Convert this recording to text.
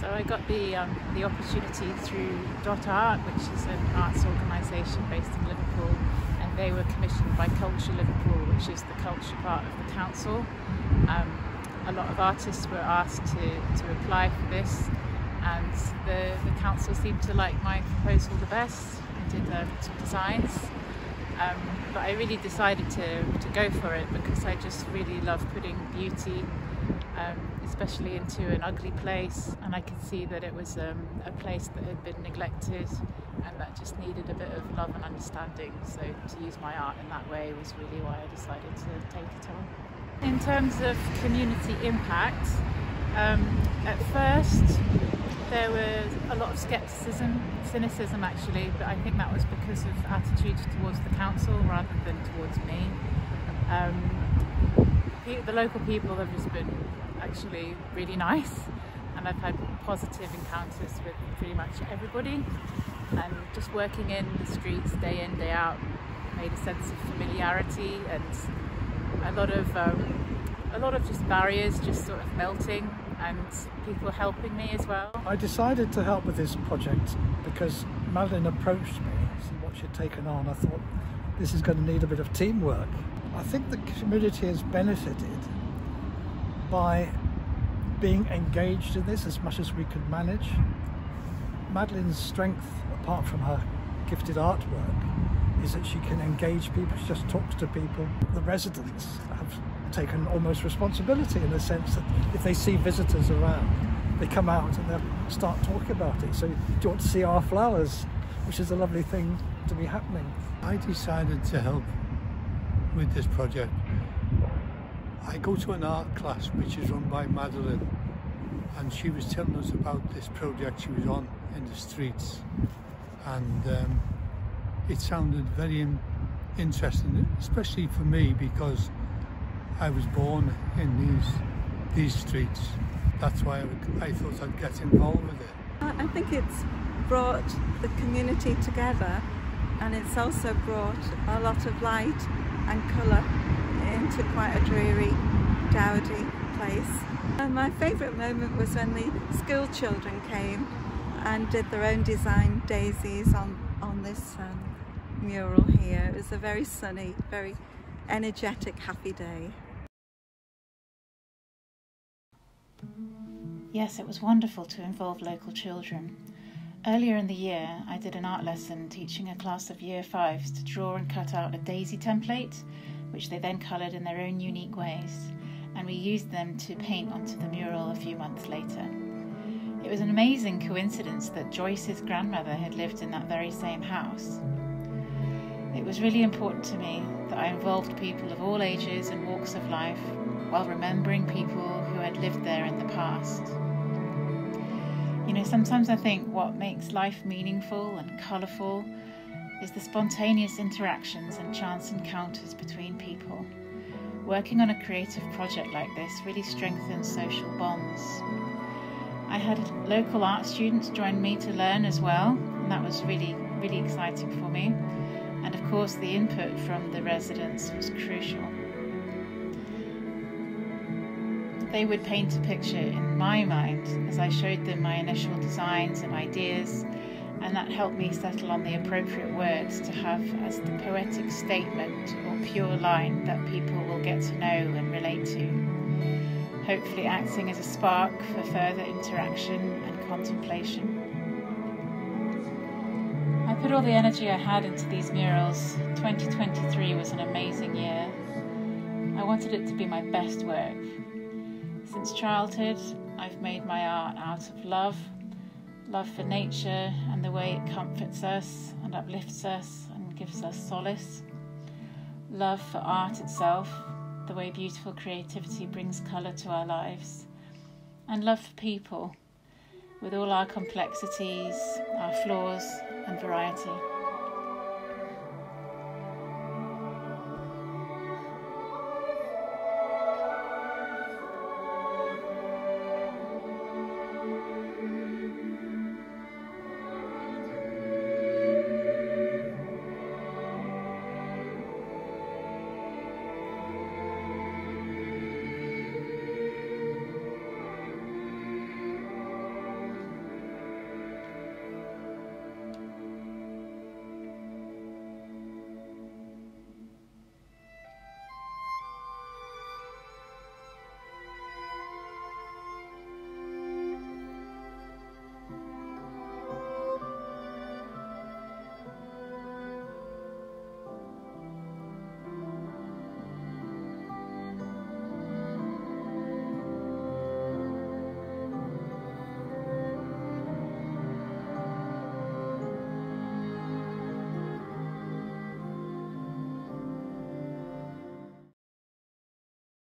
So I got the opportunity through Dot Art, which is an arts organisation based in Liverpool, and they were commissioned by Culture Liverpool, which is the culture part of the council. A lot of artists were asked to apply for this, and the council seemed to like my proposal the best and did some designs. But I really decided to go for it because I just really love putting beauty, especially into an ugly place, and I could see that it was a place that had been neglected and that just needed a bit of love and understanding. So to use my art in that way was really why I decided to take it on. In terms of community impact, at first there was a lot of cynicism actually, but I think that was because of attitudes towards the council rather than towards me. The local people have just been actually really nice, and I've had positive encounters with pretty much everybody, and just working in the streets day in, day out made a sense of familiarity and a lot of just barriers just sort of melting, and people helping me as well. I decided to help with this project because Madeleine approached me, see what she'd taken on. I thought this is going to need a bit of teamwork. I think the community has benefited by being engaged in this as much as we could manage. Madeleine's strength, apart from her gifted artwork, is that she can engage people, she just talks to people. The residents have taken almost responsibility in the sense that if they see visitors around, they come out and they'll start talking about it. So do you want to see our flowers? Which is a lovely thing to be happening. I decided to help with this project. I go to an art class which is run by Madeleine, and she was telling us about this project she was on in the streets, and it sounded very interesting, especially for me because I was born in these streets. That's why I thought I'd get involved with it. I think it's brought the community together, and it's also brought a lot of light and colour into quite a dreary, dowdy place. And my favourite moment was when the school children came and did their own design daisies on this mural here. It was a very sunny, very energetic, happy day. Yes, it was wonderful to involve local children. Earlier in the year, I did an art lesson teaching a class of Year 5s to draw and cut out a daisy template, which they then coloured in their own unique ways, and we used them to paint onto the mural a few months later. It was an amazing coincidence that Joyce's grandmother had lived in that very same house. It was really important to me that I involved people of all ages and walks of life while remembering people who had lived there in the past. You know, sometimes I think what makes life meaningful and colourful is the spontaneous interactions and chance encounters between people. Working on a creative project like this really strengthens social bonds. I had local art students join me to learn as well, and that was really, really exciting for me. And of course the input from the residents was crucial. They would paint a picture in my mind as I showed them my initial designs and ideas, and that helped me settle on the appropriate words to have as the poetic statement or pure line that people will get to know and relate to, hopefully acting as a spark for further interaction and contemplation. I put all the energy I had into these murals. 2023 was an amazing year. I wanted it to be my best work. Since childhood, I've made my art out of love for nature and the way it comforts us and uplifts us and gives us solace. Love for art itself, the way beautiful creativity brings colour to our lives. And love for people, with all our complexities, our flaws and variety.